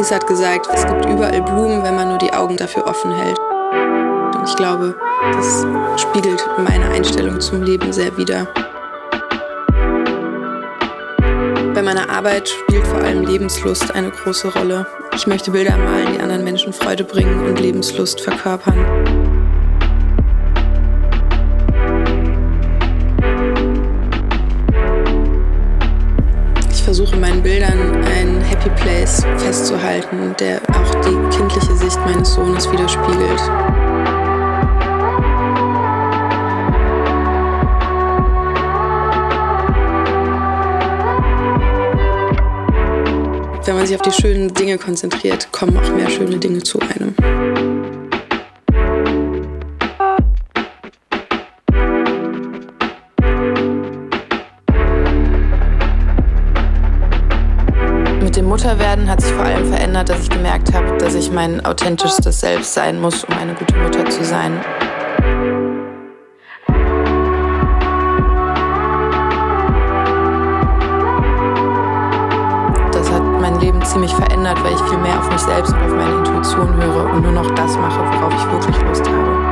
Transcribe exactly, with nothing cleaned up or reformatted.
Matisse hat gesagt, es gibt überall Blumen, wenn man nur die Augen dafür offen hält. Und ich glaube, das spiegelt meine Einstellung zum Leben sehr wider. Bei meiner Arbeit spielt vor allem Lebenslust eine große Rolle. Ich möchte Bilder malen, die anderen Menschen Freude bringen und Lebenslust verkörpern. Ich versuche in meinen Bildern einen Happy Place festzuhalten, der auch die kindliche Sicht meines Sohnes widerspiegelt. Wenn man sich auf die schönen Dinge konzentriert, kommen auch mehr schöne Dinge zu einem. Mit dem Mutterwerden hat sich vor allem verändert, dass ich gemerkt habe, dass ich mein authentischstes Selbst sein muss, um eine gute Mutter zu sein. Das hat mein Leben ziemlich verändert, weil ich viel mehr auf mich selbst und auf meine Intuition höre und nur noch das mache, worauf ich wirklich Lust habe.